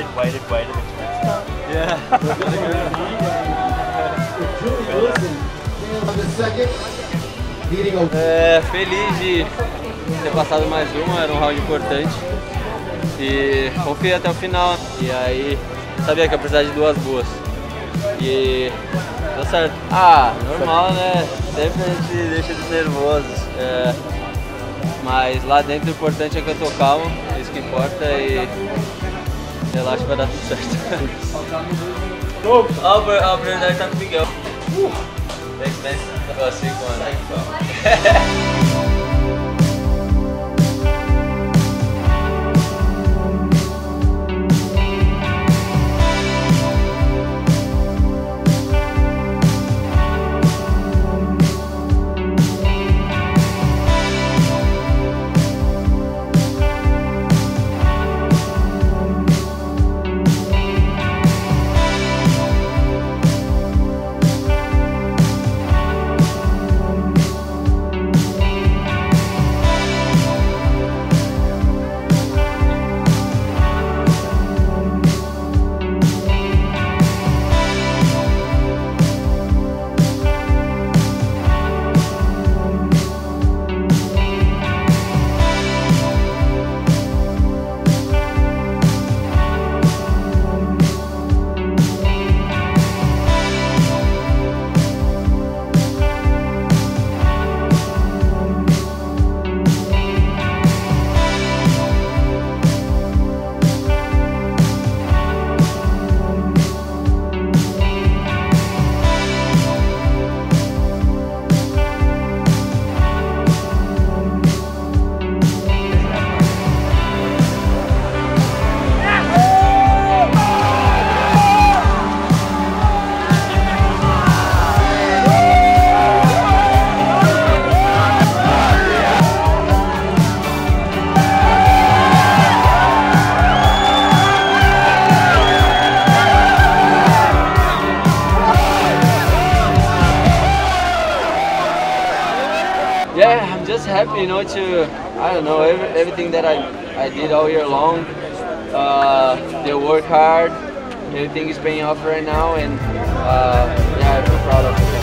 waited Yeah. Feliz de ter passado mais uma, era um round importante e confiei até o final. E aí sabia que ia precisar de duas boas e deu certo. Normal, né? Sempre a gente deixa de nervoso, mas lá dentro o importante é que eu tô calmo, é isso que importa e relaxa que vai dar tudo certo. A prioridade tá com o Miguel. Thanks, man. I'll see you on. Yeah, I'm just happy, you know, I don't know, everything that I did all year long, they work hard, everything is paying off right now, and yeah, I feel proud of it.